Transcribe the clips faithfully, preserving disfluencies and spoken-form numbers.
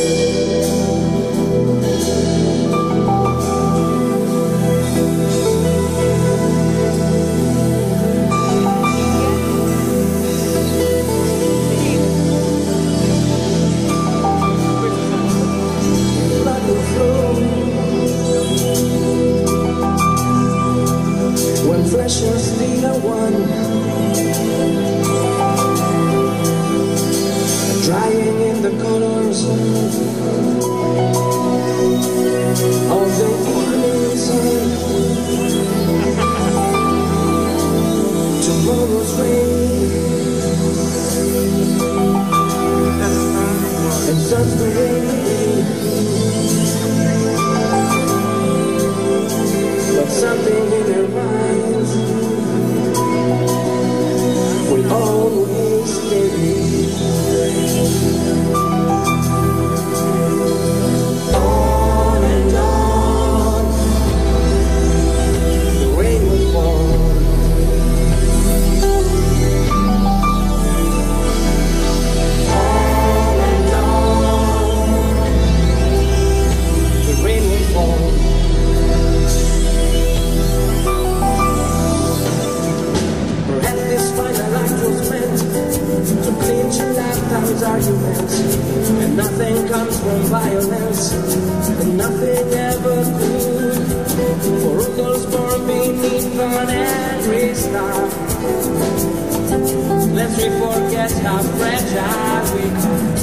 And nothing comes from violence, and nothing ever could. For all those born beneath an angry star, lest we forget how fragile we are.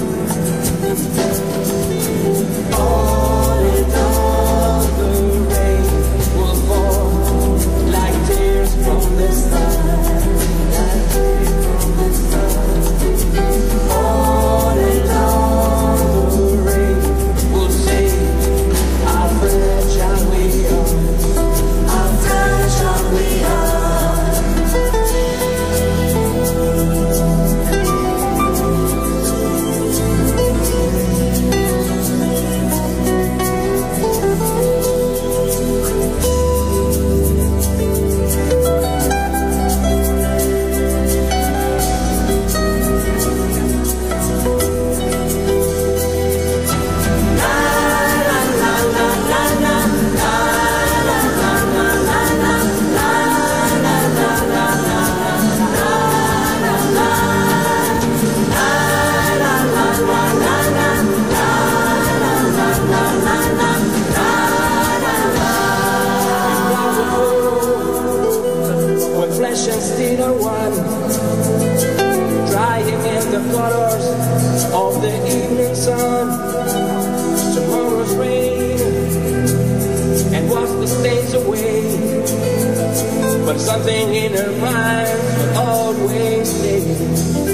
All in all, the rain will fall like tears from the sky. Like tears from the sky. All in all, the rain will say how fragile we are. How fragile we are. Of the evening sun, tomorrow's rain, and wash the stains away. But something in her mind will always stay.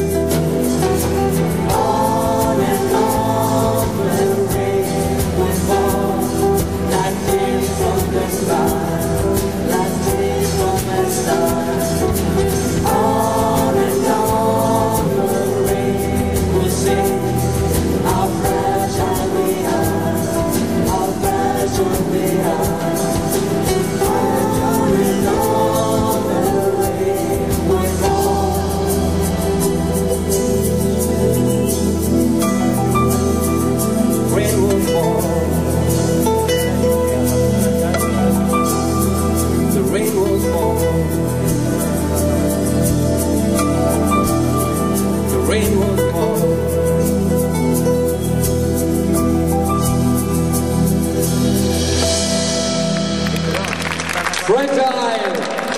On and on, the rain will fall like tears from the sky, like tears from the sky. On and on, the rain will sing. How fragile we are, how fragile we are. On and on, the rain will fall. Rain will fall. The rain will fall. The rain will fall. Fragile!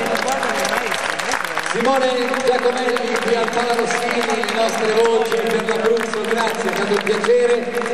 Simone Giacomelli qui al Pala Rossini, le nostre voci per l'Abruzzo, grazie, è stato un piacere.